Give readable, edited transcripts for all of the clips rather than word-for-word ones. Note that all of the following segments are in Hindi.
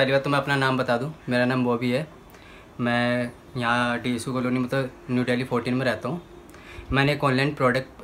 पहली बात तो मैं अपना नाम बता दूं, मेरा नाम बॉबी है। मैं यहाँ DSU कॉलोनी मतलब न्यू दिल्ली 14 में रहता हूँ। मैंने एक ऑनलाइन प्रोडक्ट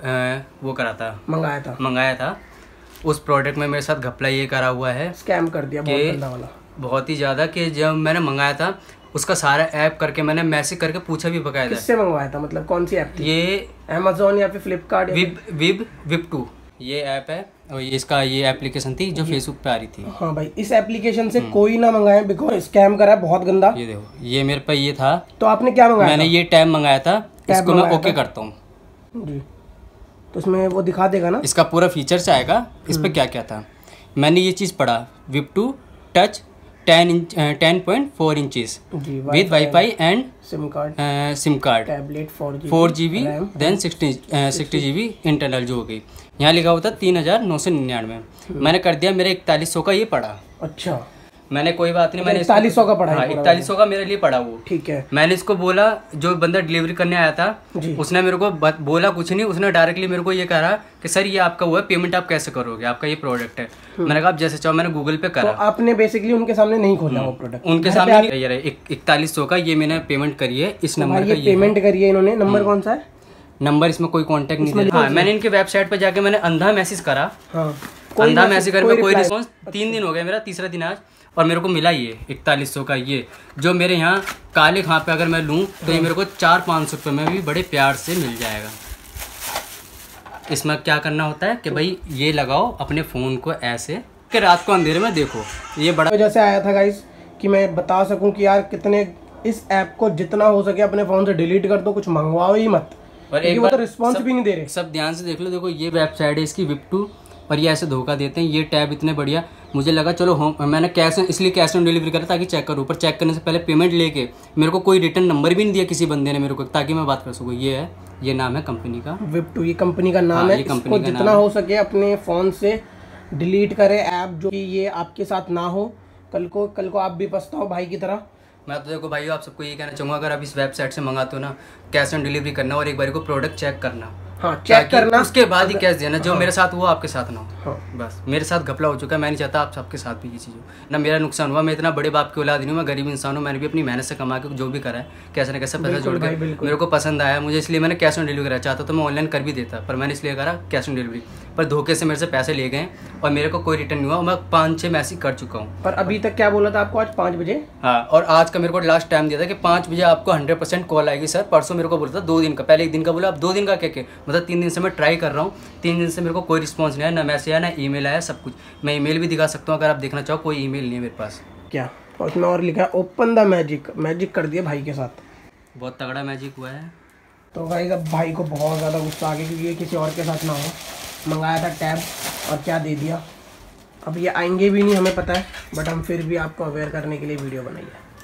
मंगाया था। उस प्रोडक्ट में मेरे साथ घपला ये करा हुआ है, स्कैम कर दिया बहुत गंदा वाला, बहुत ही ज़्यादा। कि जब मैंने मंगाया था उसका सारा ऐप करके मैंने मैसेज करके पूछा भी बकायदा। किससे मंगवाया था, मतलब कौन सी ऐप थी? ये अमेज़न या फिर फ्लिपकार्ट? विब2 ये ऐप है और इसका ये एप्लीकेशन थी जो फेसबुक पे आ रही थी। हाँ भाई, इस एप्लीकेशन से कोई ना मंगाए, बिकॉज स्कैम करा है बहुत गंदा। ये देखो, ये मेरे पे ये था। तो आपने क्या मंगाया? मैंने ये टैब मंगाया था, इसको मैं ओके करता हूँ जी, तो इसमें वो दिखा देगा ना, इसका पूरा फीचर्स आएगा। इस पे क्या क्या था मैंने ये चीज़ पढ़ा, विब2 touch 10.4 inches with wifi and SIM card, tablet 4GB than 60 GB internal जो हो गई। यहाँ लिखा होता 3999। मैंने कर दिया, मेरे 4100 का ये पड़ा। अच्छा, मैंने कोई बात नहीं, मैंने 4100 का पड़ा। 4100 का मेरे लिए पड़ा वो, ठीक है। मैंने इसको बोला, जो बंदा डिलीवरी करने आया था उसने मेरे को बोला कुछ नहीं, उसने डायरेक्टली मेरे को ये कहा कि सर ये आपका हुआ है, पेमेंट आप कैसे करोगे, आपका ये प्रोडक्ट है। मैंने कहा आप जैसे चाहो। मैंने गूगल पे करा। तो आपने बेसिकली उनके सामने नहीं खोला वो प्रोडक्ट? उनके सामने नहीं। ये 4100 का ये मैंने पेमेंट करी है, इस नंबर का पेमेंट करी है इन्होंने। नंबर कौन सा है? नंबर इसमें कोई कॉन्टेक्ट नहीं दिया। हाँ, मैंने इनके वेबसाइट पर जाके मैंने अंधा मैसेज करा। अंधा मैसेज करके कोई रिस्पॉन्स, 3 दिन हो गए, मेरा तीसरा दिन आज, और मेरे को मिला ये 4100 का। ये जो मेरे यहाँ काले खां पे अगर मैं लूँ तो ये मेरे को 400-500 रुपये में भी बड़े प्यार से मिल जाएगा। इसमें क्या करना होता है कि भाई ये लगाओ अपने फ़ोन को ऐसे कि रात को अंधेरे में देखो। ये बड़ा जैसे आया था गाइस कि मैं बता सकूं कि यार कितने, इस ऐप को जितना हो सके अपने फ़ोन से डिलीट कर दो, कुछ मंगवाओ ही मत। और एक बार तो रिस्पॉन्स भी नहीं दे रहे। सब ध्यान से देख लो। देखो ये वेबसाइट है इसकी विब2, और ये ऐसे धोखा देते हैं। ये टैब इतने बढ़िया, मुझे लगा चलो मैंने इसलिए कैश ऑन डिलीवरी करा ताकि चेक करूँ। पर चेक करने से पहले पेमेंट लेके मेरे को कोई रिटर्न नंबर भी नहीं दिया किसी बंदे ने मेरे को, ताकि मैं बात कर सकूँ। ये है, ये नाम है कंपनी का विब2, ये कंपनी का नाम है। इसको जितना हो सके अपने फ़ोन से डिलीट करें ऐप, जो कि ये आपके साथ ना हो। कल को आप भी पछताओ भाई की तरह। मैं तो देखो भाई आप सबको ये कहना चाहूँगा, अगर आप इस वेबसाइट से मंगाते हो ना, कैश ऑन डिलीवरी करना और एक बार को प्रोडक्ट चेक करना। हाँ, चेक करना, उसके बाद ही कैश देना। जो मेरे साथ हुआ आपके साथ ना हो। बस मेरे साथ घपला हो चुका है, मैं नहीं चाहता आप सबके साथ भी ये चीज़ हो ना। मेरा नुकसान हुआ, मैं इतना बड़े बाप की औलाद नहीं हूँ, मैं गरीब इंसान हूँ। मैंने भी अपनी मेहनत से कमा के जो भी करा है, कैसे ना कैसे पैसा जोड़ के मेरे को पसंद आया मुझे, इसलिए मैंने कैश ऑन डिलीवरी करा। चाहता तो मैं ऑनलाइन कर भी देता, पर मैंने इसलिए करा कैश ऑन डिलीवरी। पर धोखे से मेरे से पैसे ले गए और मेरे को कोई रिटर्न नहीं हुआ। मैं 5-6 मैसेज कर चुका हूँ। पर अभी तक क्या बोला था आपको, आज 5 बजे? हाँ, और आज का मेरे को लास्ट टाइम दिया था कि 5 बजे आपको 100% कॉल आएगी सर। परसों मेरे को बोला था 2 दिन का, पहले 1 दिन का बोला, अब 2 दिन का क्या मतलब 3 दिन से मैं ट्राई कर रहा हूँ। 3 दिन से मेरे को कोई रिस्पॉन्स नहीं आया, ना मैसेज आया, ना ईमेल आया, सब कुछ। मैं ईमेल भी दिखा सकता हूँ अगर आप देखना चाहो, कोई ईमेल नहीं है मेरे पास। क्या और उसमें और लिखा है ओपन द मैजिक कर दिया भाई के साथ। बहुत तगड़ा मैजिक हुआ है। तो भाई अब भाई को बहुत ज़्यादा गुस्सा आ गया, क्योंकि ये किसी और के साथ ना हो। मंगाया था टैब और क्या दे दिया। अब ये आएंगे भी नहीं हमें पता है, बट हम फिर भी आपको अवेयर करने के लिए वीडियो बनाई है।